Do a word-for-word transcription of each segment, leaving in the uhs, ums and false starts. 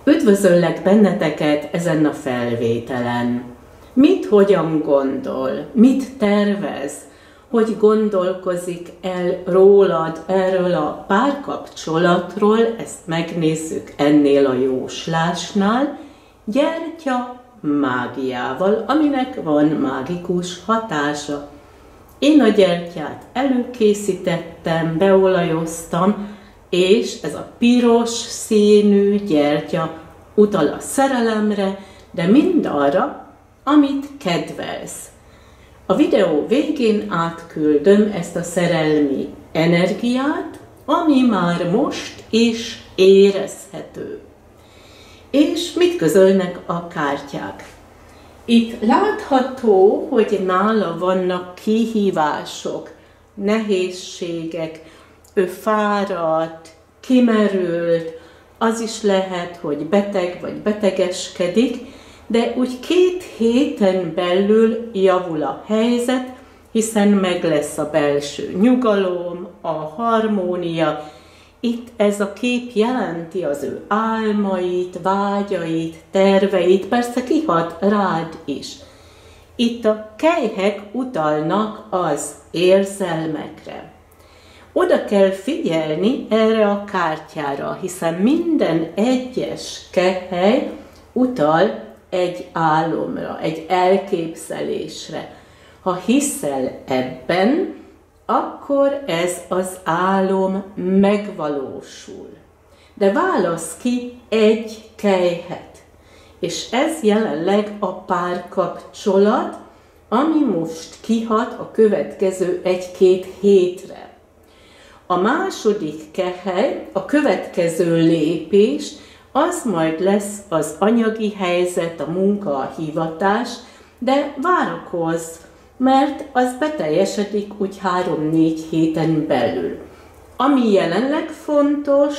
Üdvözöllek benneteket ezen a felvételen. Mit, hogyan gondol, mit tervez, hogy gondolkozik el rólad, erről a párkapcsolatról, ezt megnézzük ennél a jóslásnál, gyertya mágiával, aminek van mágikus hatása. Én a gyertyát előkészítettem, beolajoztam, és ez a piros színű gyertya utal a szerelemre, de mindarra, amit kedvelsz. A videó végén átküldöm ezt a szerelmi energiát, ami már most is érezhető. És mit közölnek a kártyák? Itt látható, hogy nála vannak kihívások, nehézségek, ő fáradt, kimerült, az is lehet, hogy beteg vagy betegeskedik, de úgy két héten belül javul a helyzet, hiszen meg lesz a belső nyugalom, a harmónia. Itt ez a kép jelenti az ő álmait, vágyait, terveit, persze kihat rád is. Itt a kelyhek utalnak az érzelmekre. Oda kell figyelni erre a kártyára, hiszen minden egyes kehely utal egy álomra, egy elképzelésre. Ha hiszel ebben, akkor ez az álom megvalósul. De válasz ki egy kelyhet. És ez jelenleg a párkapcsolat, ami most kihat a következő egy-két hétre. A második kehely, a következő lépés, az majd lesz az anyagi helyzet, a munka, a hivatás, de várakozz, mert az beteljesedik úgy három-négy héten belül. Ami jelenleg fontos,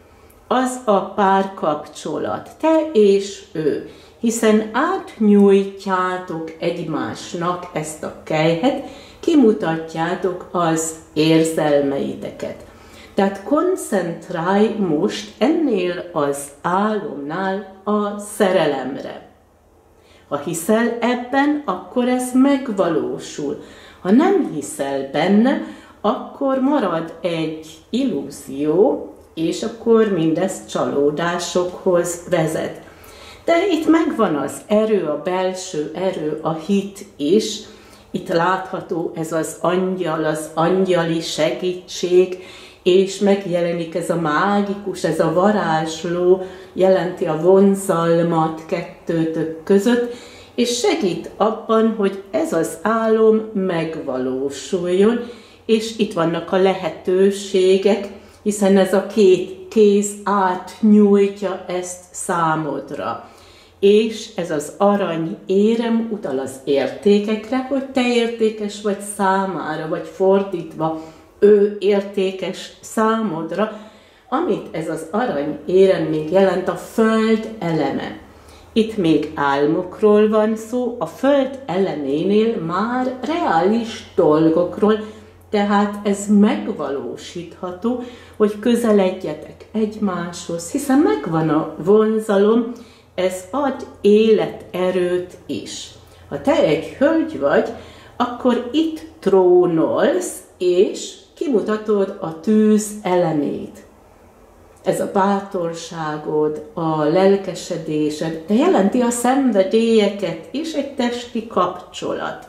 az a párkapcsolat, te és ő, hiszen átnyújtjátok egymásnak ezt a kelyhet, kimutatjátok az érzelmeiteket. Tehát koncentrálj most ennél az álomnál a szerelemre. Ha hiszel ebben, akkor ez megvalósul. Ha nem hiszel benne, akkor marad egy illúzió, és akkor mindez csalódásokhoz vezet. De itt megvan az erő, a belső erő, a hit is. Itt látható ez az angyal, az angyali segítség, és megjelenik ez a mágikus, ez a varázsló, jelenti a vonzalmat kettőtök között, és segít abban, hogy ez az álom megvalósuljon, és itt vannak a lehetőségek, hiszen ez a két kéz átnyújtja ezt számodra. És ez az arany érem utal az értékekre, hogy te értékes vagy számára, vagy fordítva, ő értékes számodra, amit ez az arany érem még jelent, a föld eleme. Itt még álmokról van szó, a föld eleménél már reális dolgokról, tehát ez megvalósítható, hogy közeledjetek egymáshoz, hiszen megvan a vonzalom, ez ad életerőt is. Ha te egy hölgy vagy, akkor itt trónolsz, és kimutatod a tűz elemét. Ez a bátorságod, a lelkesedésed, de jelenti a szenvedélyeket is, egy testi kapcsolat.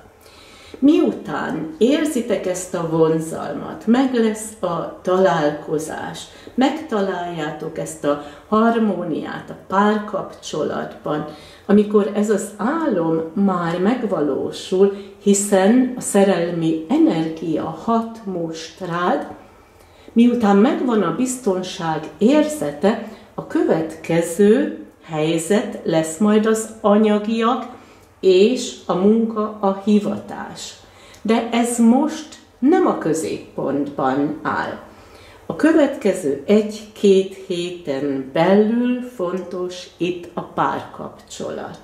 Miután érzitek ezt a vonzalmat, meg lesz a találkozás, megtaláljátok ezt a harmóniát a párkapcsolatban, amikor ez az álom már megvalósul, hiszen a szerelmi energia hat most rád, miután megvan a biztonság érzete, a következő helyzet lesz majd az anyagiak, és a munka, a hivatás. De ez most nem a középpontban áll. A következő egy-két héten belül fontos itt a párkapcsolat.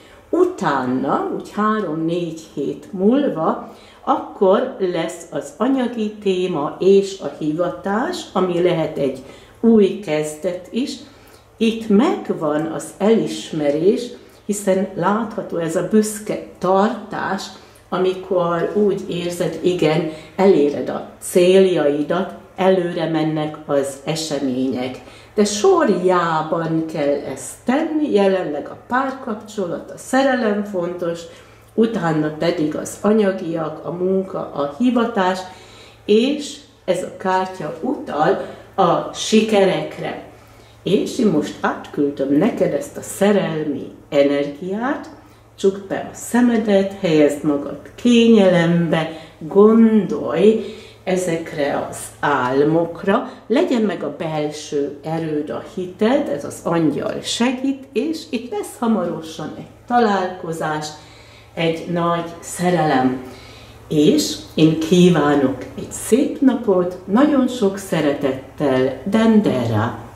Utána, úgy három-négy hét múlva, akkor lesz az anyagi téma és a hivatás, ami lehet egy új kezdet is, itt megvan az elismerés, hiszen látható ez a büszke tartás, amikor úgy érzed, igen, eléred a céljaidat, előre mennek az események. De sorjában kell ezt tenni, jelenleg a párkapcsolat, a szerelem fontos, utána pedig az anyagiak, a munka, a hivatás, és ez a kártya utal a sikerekre. És én most átküldöm neked ezt a szerelmi energiát, csukd be a szemedet, helyezd magad kényelembe, gondolj ezekre az álmokra, legyen meg a belső erőd, a hited, ez az angyal segít, és itt lesz hamarosan egy találkozás, egy nagy szerelem. És én kívánok egy szép napot, nagyon sok szeretettel, Dendera.